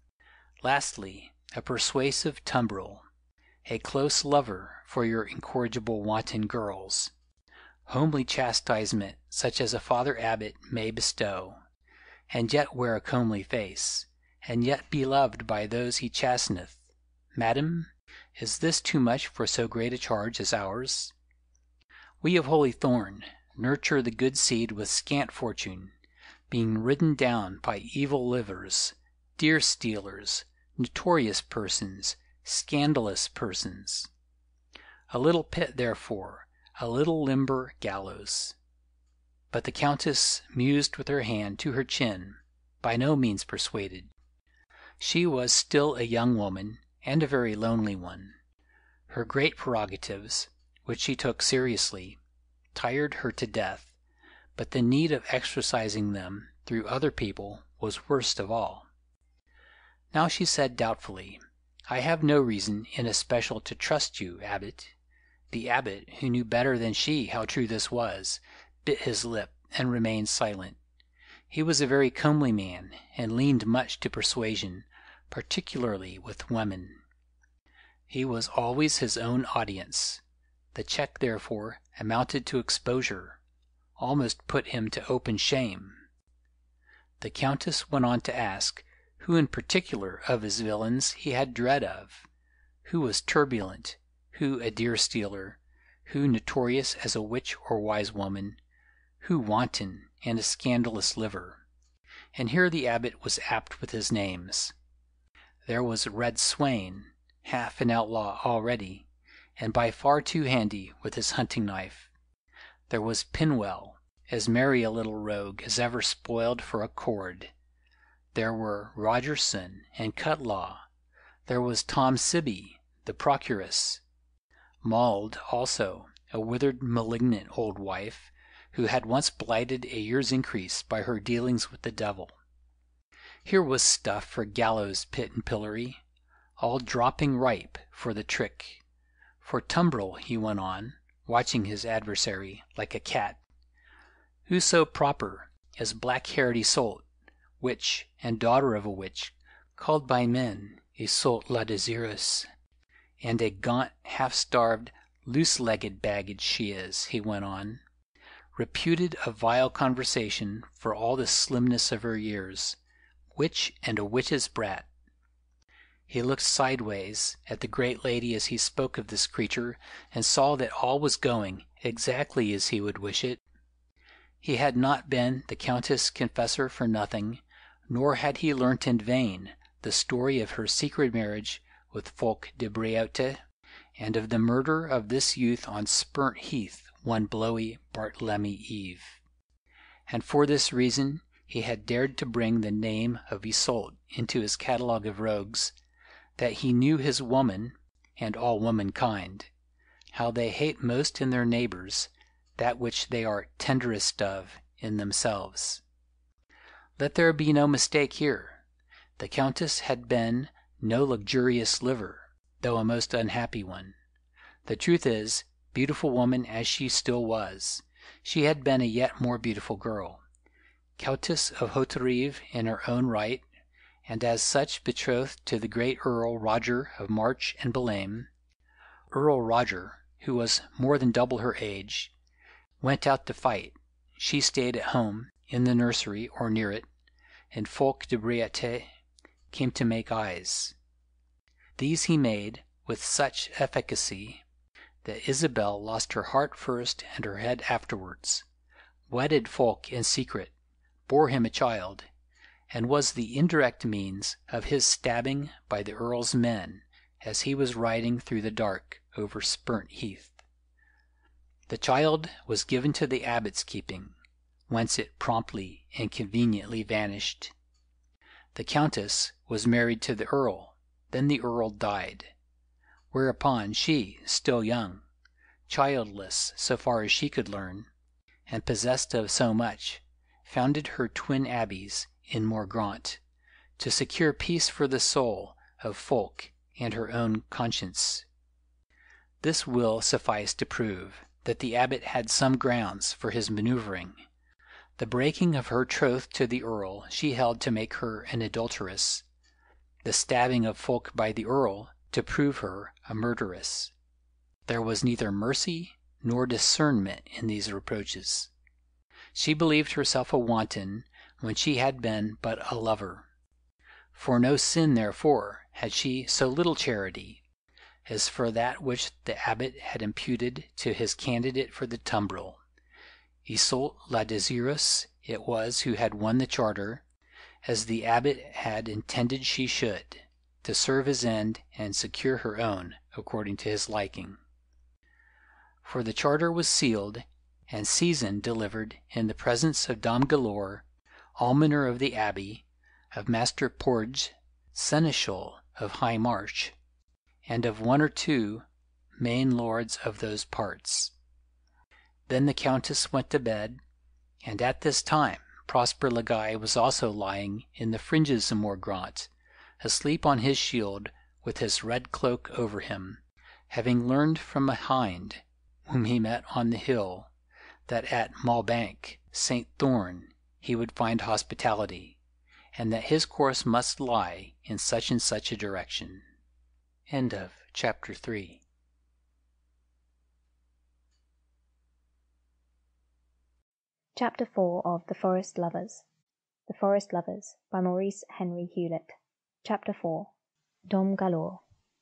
Lastly, a persuasive tumbrel, a close lover for your incorrigible wanton girls, homely chastisement such as a father abbot may bestow, and yet wear a comely face, and yet be loved by those he chasteneth. Madam, is this too much for so great a charge as ours? We of Holy Thorn nurture the good seed with scant fortune, being ridden down by evil livers, deer-stealers, notorious persons, scandalous persons. A little pit, therefore, a little limber gallows. But the Countess mused with her hand to her chin, by no means persuaded. She was still a young woman, and a very lonely one. Her great prerogatives, which she took seriously, tired her to death, but the need of exercising them through other people was worst of all. Now she said doubtfully, I have no reason in especial to trust you, Abbot." The abbot, who knew better than she how true this was, bit his lip and remained silent. He was a very comely man, and leaned much to persuasion, particularly with women. He was always his own audience. The check, therefore, amounted to exposure, almost put him to open shame. The Countess went on to ask who in particular of his villains he had dread of, who was turbulent, who a deer-stealer, who notorious as a witch or wise woman, who wanton and a scandalous liver. And here the abbot was apt with his names. There was Red Swain, half an outlaw already, and by far too handy with his hunting knife. There was Pinwell, as merry a little rogue as ever spoiled for a cord. There were Rogerson and Cutlaw. There was Tom Sibby, the procuress. Mauld also, a withered, malignant old wife, who had once blighted a year's increase by her dealings with the devil. Here was stuff for gallows pit and pillory, all dropping ripe for the trick. For tumbrel, he went on, watching his adversary like a cat. Who so proper as black-haired Isoult, witch and daughter of a witch, called by men Isoult la Desirous, and a gaunt, half-starved, loose-legged baggage she is, he went on, reputed of vile conversation for all the slimness of her years, witch and a witch's brat. He looked sideways at the great lady as he spoke of this creature, and saw that all was going exactly as he would wish it. He had not been the Countess' confessor for nothing, nor had he learnt in vain the story of her secret marriage with Fulk de Breaute, and of the murder of this youth on Spurnt Heath one blowy Bartlemy Eve. And for this reason he had dared to bring the name of Isoult into his catalogue of rogues, that he knew his woman, and all womankind, how they hate most in their neighbours that which they are tenderest of in themselves. Let there be no mistake here. The Countess had been no luxurious liver, though a most unhappy one. The truth is, beautiful woman as she still was, she had been a yet more beautiful girl, Countess of Hauterive in her own right, and as such betrothed to the great Earl Roger of March and Belame. Earl Roger, who was more than double her age, went out to fight. She stayed at home, in the nursery or near it, and Fulk de Breaute came to make eyes. These he made with such efficacy that Isabel lost her heart first and her head afterwards, wedded Fulk in secret, bore him a child, and was the indirect means of his stabbing by the Earl's men as he was riding through the dark over Spurnt Heath. The child was given to the abbot's keeping, whence it promptly and conveniently vanished. The Countess was married to the Earl, then the Earl died, whereupon she, still young, childless so far as she could learn, and possessed of so much, founded her twin abbeys in Morgraunt, to secure peace for the soul of Fulk and her own conscience. This will suffice to prove that the abbot had some grounds for his manoeuvring. The breaking of her troth to the Earl she held to make her an adulteress, the stabbing of Fulk by the Earl to prove her a murderess. There was neither mercy nor discernment in these reproaches. She believed herself a wanton when she had been but a lover. For no sin, therefore, had she so little charity as for that which the abbot had imputed to his candidate for the tumbrel. Isoult la Desirous it was who had won the charter, as the abbot had intended she should, to serve his end and secure her own according to his liking. For the charter was sealed and season delivered in the presence of Dame Galors, almoner of the abbey, of Master Porge, seneschal of High March, and of one or two main lords of those parts. Then the Countess went to bed, and at this time Prosper le Gai was also lying in the fringes of Morgraunt, asleep on his shield with his red cloak over him, having learned from a hind, whom he met on the hill, that at Malbank, Saint Thorn, he would find hospitality, and that his course must lie in such and such a direction. End of chapter three. Chapter four of The Forest Lovers. The Forest Lovers by Maurice Henry Hewlett. Chapter four. Dom Galors.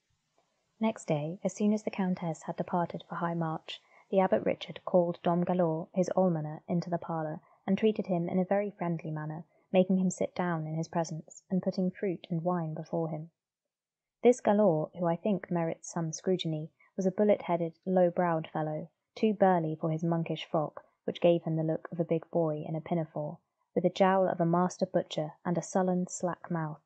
Next day, as soon as the Countess had departed for High March, the Abbot Richard called Dom Galors, his almoner, into the parlour, and treated him in a very friendly manner, making him sit down in his presence, and putting fruit and wine before him. This Galors, who I think merits some scrutiny, was a bullet-headed, low-browed fellow, too burly for his monkish frock, which gave him the look of a big boy in a pinafore, with the jowl of a master butcher and a sullen, slack mouth.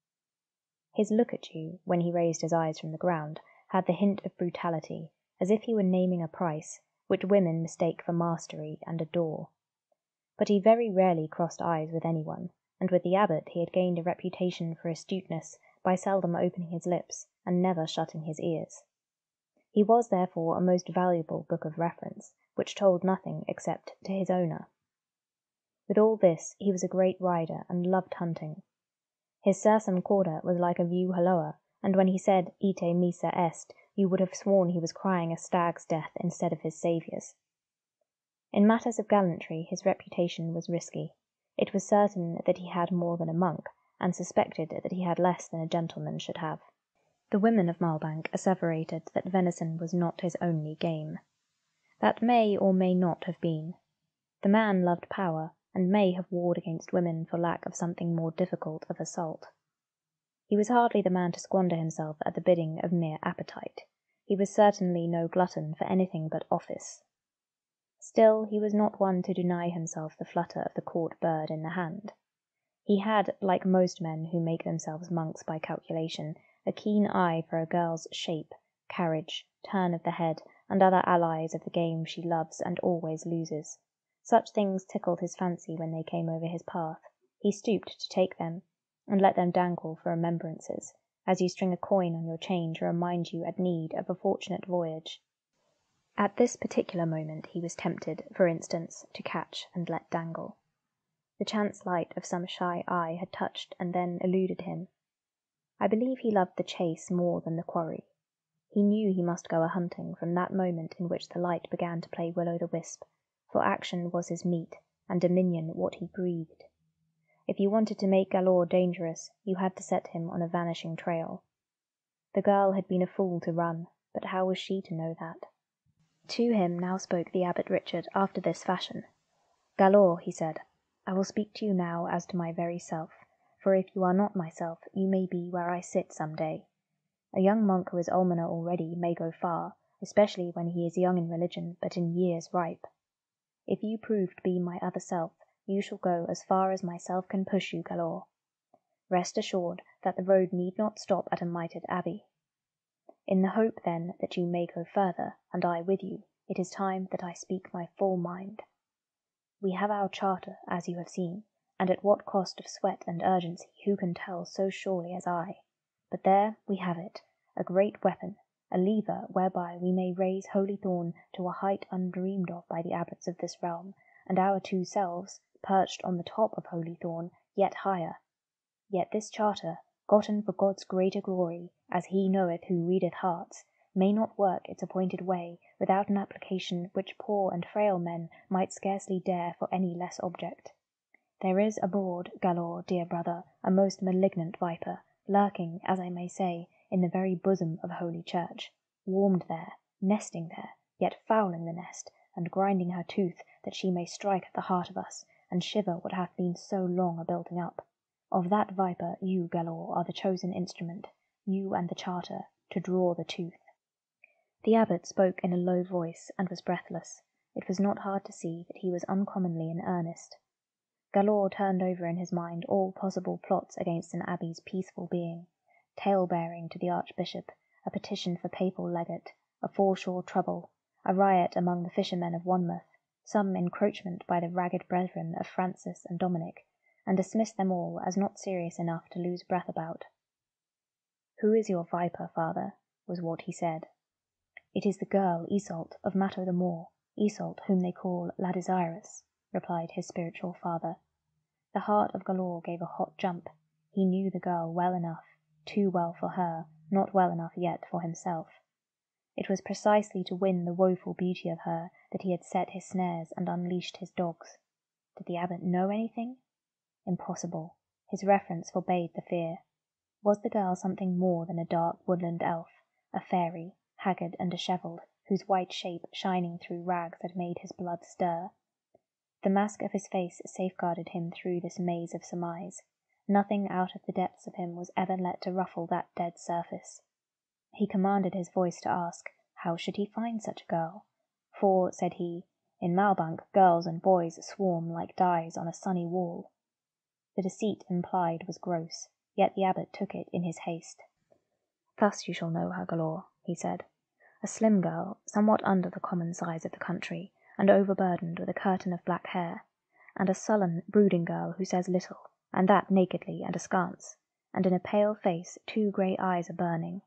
His look at you, when he raised his eyes from the ground, had the hint of brutality, as if he were naming a price, which women mistake for mastery and adore. But he very rarely crossed eyes with anyone, and with the abbot he had gained a reputation for astuteness by seldom opening his lips and never shutting his ears. He was therefore a most valuable book of reference, which told nothing except to his owner. With all this, he was a great rider and loved hunting. His sursum corda was like a view halloa, and when he said ite missa est, you would have sworn he was crying a stag's death instead of his Saviour's. In matters of gallantry his reputation was risky. It was certain that he had more than a monk, and suspected that he had less than a gentleman should have. The women of Malbank asseverated that venison was not his only game. That may or may not have been. The man loved power, and may have warred against women for lack of something more difficult of assault. He was hardly the man to squander himself at the bidding of mere appetite. He was certainly no glutton for anything but office. Still, he was not one to deny himself the flutter of the court bird in the hand. He had, like most men who make themselves monks by calculation, a keen eye for a girl's shape, carriage, turn of the head, and other allies of the game she loves and always loses. Such things tickled his fancy when they came over his path. He stooped to take them, and let them dangle for remembrances, as you string a coin on your chain to remind you at need of a fortunate voyage. At this particular moment he was tempted, for instance, to catch and let dangle. The chance light of some shy eye had touched and then eluded him. I believe he loved the chase more than the quarry. He knew he must go a-hunting from that moment in which the light began to play will-o'-the-wisp, for action was his meat, and dominion what he breathed. If you wanted to make Galors dangerous, you had to set him on a vanishing trail. The girl had been a fool to run, but how was she to know that? To him now spoke the Abbot Richard after this fashion. Galors, he said, I will speak to you now as to my very self, for if you are not myself, you may be where I sit some day. A young monk who is almoner already may go far, especially when he is young in religion, but in years ripe. If you prove to be my other self, you shall go as far as myself can push you, Galors. Rest assured that the road need not stop at a mitred abbey. In the hope, then, that you may go further, and I with you, it is time that I speak my full mind. We have our charter, as you have seen, and at what cost of sweat and urgency who can tell so surely as I? But there we have it, a great weapon, a lever whereby we may raise Holy Thorn to a height undreamed of by the abbots of this realm, and our two selves, perched on the top of Holy Thorn, yet higher. Yet this charter, gotten for God's greater glory, as he knoweth who readeth hearts, may not work its appointed way without an application which poor and frail men might scarcely dare for any less object. There is abroad, Galors, dear brother, a most malignant viper, lurking, as I may say, in the very bosom of Holy Church, warmed there, nesting there, yet fouling the nest, and grinding her tooth that she may strike at the heart of us, and shiver what hath been so long a-building up. Of that viper you, Galors, are the chosen instrument, you and the charter, to draw the tooth. The abbot spoke in a low voice, and was breathless. It was not hard to see that he was uncommonly in earnest. Galors turned over in his mind all possible plots against an abbey's peaceful being, tale-bearing to the archbishop, a petition for papal legate, a foreshore trouble, a riot among the fishermen of Monmouth, some encroachment by the ragged brethren of Francis and Dominic, and dismissed them all as not serious enough to lose breath about. "Who is your viper, father?" was what he said. "It is the girl Isoult of Matto the Moor, Isoult whom they call La Desirous," replied his spiritual father. The heart of Galor gave a hot jump. He knew the girl well enough, too well for her, not well enough yet for himself. It was precisely to win the woeful beauty of her that he had set his snares and unleashed his dogs. Did the abbot know anything? Impossible. His reverence forbade the fear. Was the girl something more than a dark woodland elf, a fairy, haggard and dishevelled, whose white shape shining through rags had made his blood stir? The mask of his face safeguarded him through this maze of surmise. Nothing out of the depths of him was ever let to ruffle that dead surface. He commanded his voice to ask, how should he find such a girl? For, said he, in Malbank girls and boys swarm like dyes on a sunny wall. The deceit implied was gross, yet the abbot took it in his haste. "Thus you shall know her, Galor," he said. "A slim girl, somewhat under the common size of the country, and overburdened with a curtain of black hair, and a sullen, brooding girl who says little, and that nakedly and askance, and in a pale face two grey eyes are burning."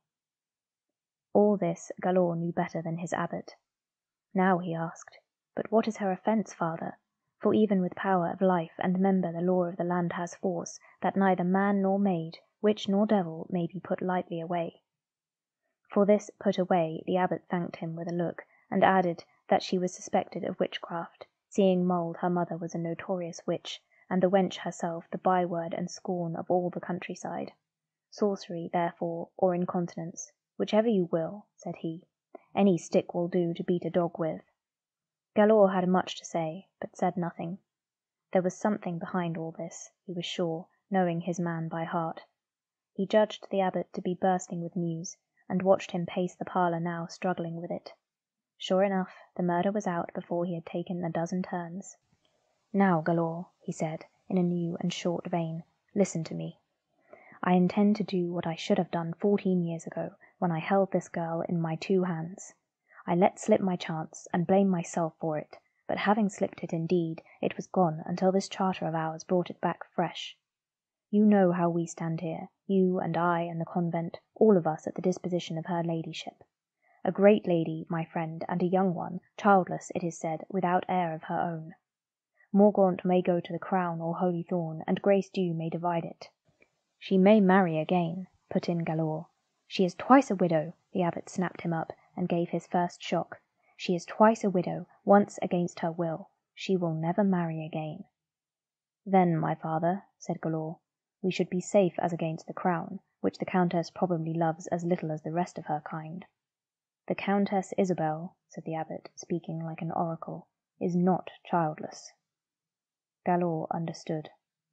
All this Galor knew better than his abbot. Now he asked, "But what is her offence, father? For even with power of life and member the law of the land has force, that neither man nor maid, witch nor devil, may be put lightly away." For this put away the abbot thanked him with a look, and added that she was suspected of witchcraft, seeing Mould her mother was a notorious witch, and the wench herself the byword and scorn of all the countryside. Sorcery, therefore, or incontinence, whichever you will, said he. Any stick will do to beat a dog with. Galor had much to say, but said nothing. There was something behind all this, he was sure, knowing his man by heart. He judged the abbot to be bursting with news, and watched him pace the parlour now, struggling with it. Sure enough, the murder was out before he had taken a dozen turns. "Now, Galor," he said, in a new and short vein, "listen to me. I intend to do what I should have done fourteen years ago, when I held this girl in my two hands. I let slip my chance, and blame myself for it, but having slipped it indeed, it was gone until this charter of ours brought it back fresh. You know how we stand here, you and I and the convent, all of us at the disposition of her ladyship. A great lady, my friend, and a young one, childless, it is said, without heir of her own. Morgraunt may go to the crown or Holy Thorn, and Grace Dew may divide it." "She may marry again," put in Galor. "She is twice a widow," the abbot snapped him up, and gave his first shock. "She is twice a widow, once against her will. She will never marry again." "Then, my father," said Galor, "we should be safe as against the crown, which the Countess probably loves as little as the rest of her kind." "The Countess Isabel," said the abbot, speaking like an oracle, "is not childless." Galor understood.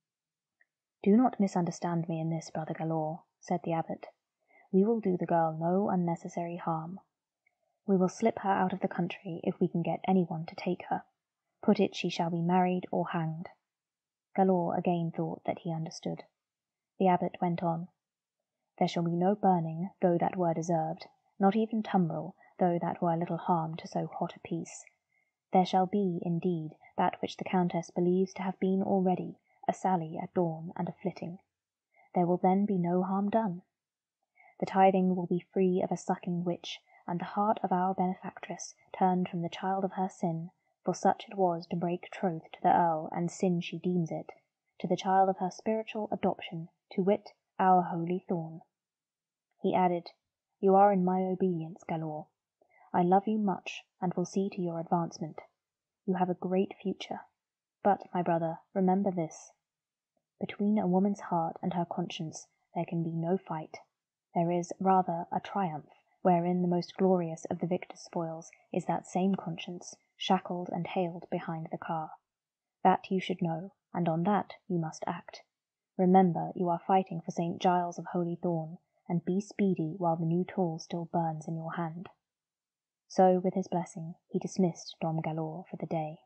"Do not misunderstand me in this, brother Galor," said the abbot. "We will do the girl no unnecessary harm. We will slip her out of the country if we can get any one to take her. Put it she shall be married or hanged." Galor again thought that he understood. The abbot went on. "There shall be no burning, though that were deserved, not even tumble, though that were little harm to so hot a peace. There shall be, indeed, that which the Countess believes to have been already, a sally at dawn and a flitting. There will then be no harm done. The tithing will be free of a sucking witch, and the heart of our benefactress turned from the child of her sin, for such it was to break troth to the Earl, and sin she deems it, to the child of her spiritual adoption, to wit, our Holy Thorn." He added, "You are in my obedience, Galor. I love you much, and will see to your advancement. You have a great future. But, my brother, remember this. Between a woman's heart and her conscience there can be no fight. There is, rather, a triumph, wherein the most glorious of the victor's spoils is that same conscience, shackled and haled behind the car. That you should know, and on that you must act. Remember you are fighting for Saint Giles of Holy Thorn, and be speedy while the new tool still burns in your hand." So, with his blessing, he dismissed Dom Galor for the day.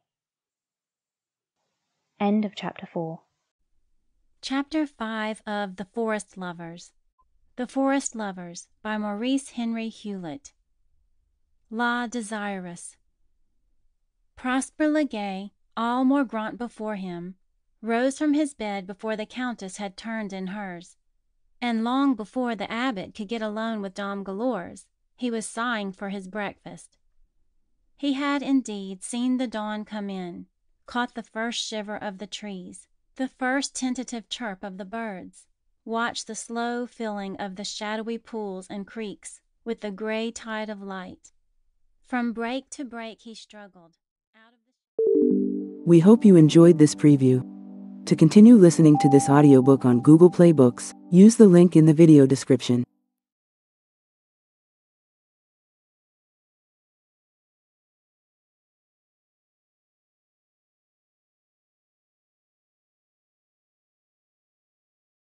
End of chapter four. Chapter five of The Forest Lovers. The Forest Lovers by Maurice Henry Hewlett. La Desirous. Prosper le Gai, all Morgraunt before him, rose from his bed before the Countess had turned in hers. and long before the abbot could get alone with Dom Galors, he was sighing for his breakfast. He had indeed seen the dawn come in, caught the first shiver of the trees, the first tentative chirp of the birds, watched the slow filling of the shadowy pools and creeks with the gray tide of light. From break to break he struggled. Out of the... We hope you enjoyed this preview. To continue listening to this audiobook on Google Play Books, use the link in the video description.